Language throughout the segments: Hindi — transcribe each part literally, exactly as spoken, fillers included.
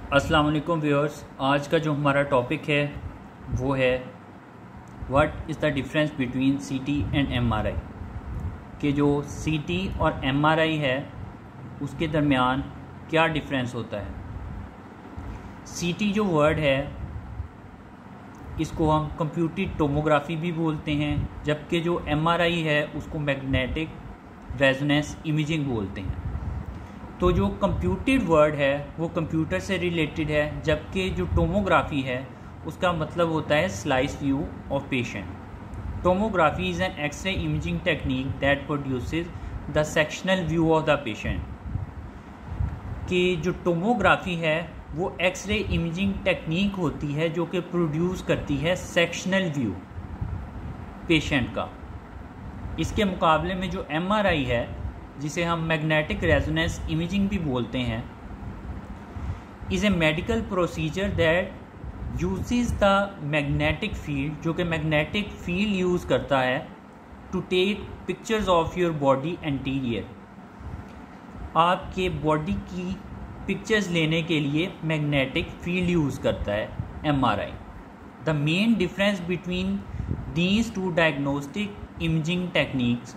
अस्सलाम वालेकुम व्यूअर्स। आज का जो हमारा टॉपिक है वो है what is the difference between CT and MRI. कि जो सीटी और एमआरआई है उसके दरमियान क्या डिफरेंस होता है। सीटी जो वर्ड है इसको हम कंप्यूटेड टोमोग्राफी भी बोलते हैं, जबकि जो एमआरआई है उसको मैग्नेटिक रेजोनेंस इमेजिंग बोलते हैं। तो जो कंप्यूटेड वर्ड है वो कंप्यूटर से रिलेटेड है, जबकि जो टोमोग्राफी है उसका मतलब होता है slice view of patient. Tomography is an x-ray imaging technique that produces the sectional view of the patient. कि जो टोमोग्राफी है वो एक्सरे इमेजिंग टेक्निक होती है जो कि प्रोड्यूस करती है सेक्शनल व्यू पेशेंट का। इसके मुकाबले में जो एमआरआई है, जिसे हम मैग्नेटिक रेजोनेंस इमेजिंग भी बोलते हैं, is a medical procedure that uses the magnetic field, जो कि मैग्नेटिक फील्ड यूज़ करता है to take pictures of your body anterior. आपके बॉडी की पिक्चर्स लेने के लिए मैग्नेटिक फील्ड यूज़ करता है MRI. The main difference between these two diagnostic imaging techniques,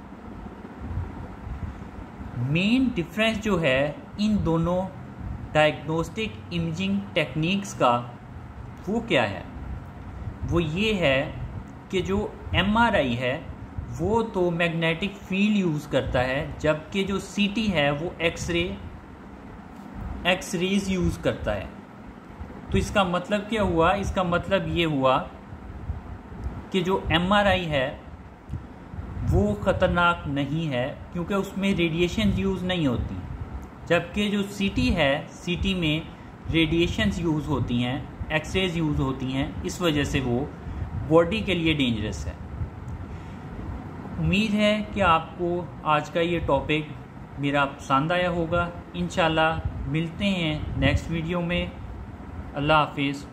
main difference जो है इन दोनों डायग्नोस्टिक इमेजिंग टेक्निक्स का वो क्या है, वो ये है कि जो एमआरआई है वो तो मैग्नेटिक फील्ड यूज़ करता है, जबकि जो सीटी है वो एक्सरे एक्सरेज यूज़ करता है। तो इसका मतलब क्या हुआ, इसका मतलब ये हुआ कि जो एमआरआई है वो ख़तरनाक नहीं है क्योंकि उसमें रेडिएशन यूज़ नहीं होती, जबकि जो सीटी है सीटी में रेडिएशंस यूज़ होती हैं, एक्सरेज यूज़ होती हैं, इस वजह से वो बॉडी के लिए डेंजरस है। उम्मीद है कि आपको आज का ये टॉपिक मेरा पसंद आया होगा। इंशाल्लाह मिलते हैं नेक्स्ट वीडियो में। अल्लाह हाफिज़।